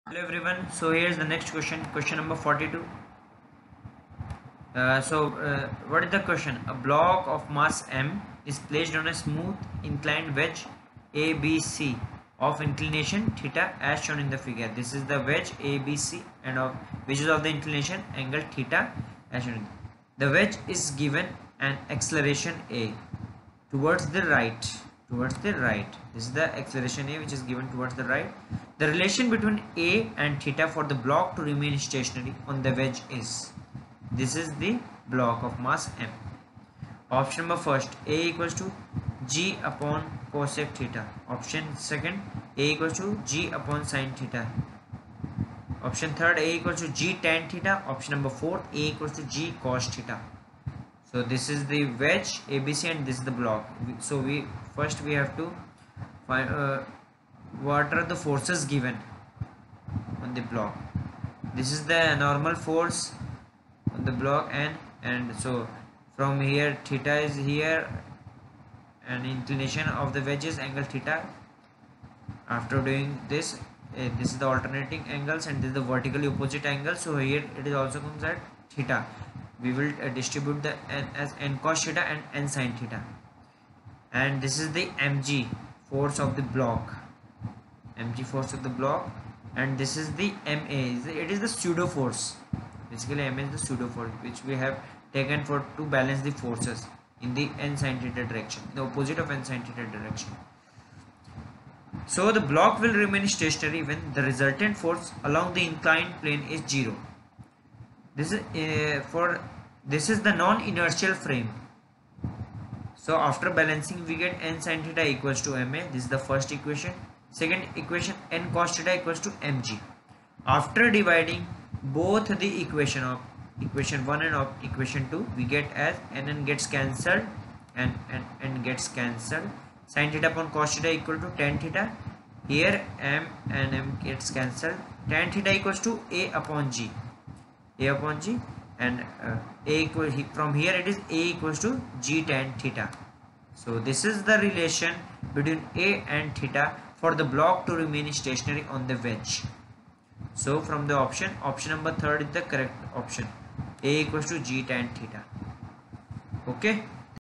Hello everyone. So here's the next question. Question number 42. What is the question? A block of mass m is placed on a smooth inclined wedge ABC of inclination theta as shown in the figure. This is the wedge ABC and of which is of the inclination angle theta as shown. The wedge is given an acceleration a towards the right. This is the acceleration a which is given towards the right. The relation between a and theta for the block to remain stationary on the wedge is, this is the block of mass m. Option number first, a equals to g upon cosec theta. Option second, a equals to g upon sin theta. Option third, a equals to g tan theta. Option number four, a equals to g cos theta. So this is the wedge ABC and this is the block. So we have to find what are the forces given on the block. This is the normal force on the block, and so from here theta is here and inclination of the wedge is angle theta. After doing this, this is the alternating angles and this is the vertically opposite angle. So here it is also comes at theta. We will distribute the n as n cos theta and n sin theta, and this is the mg force of the block, and this is the ma, it is the pseudo force. Basically ma is the pseudo force which we have taken for to balance the forces in the n sin theta direction, the opposite of n sin theta direction. So the block will remain stationary when the resultant force along the inclined plane is 0. This is the non-inertial frame. So after balancing we get n sin theta equals to ma. This is the first equation. Second equation, n cos theta equals to mg. After dividing both the equation of equation 1 and of equation 2, we get as n gets cancelled and n gets cancelled. Sin theta upon cos theta equal to tan theta. Here m and m gets cancelled. Tan theta equals to a upon g, and from here it is a equals to g tan theta. So this is the relation between a and theta for the block to remain stationary on the wedge. So from the option number third is the correct option, a equals to g tan theta. Okay.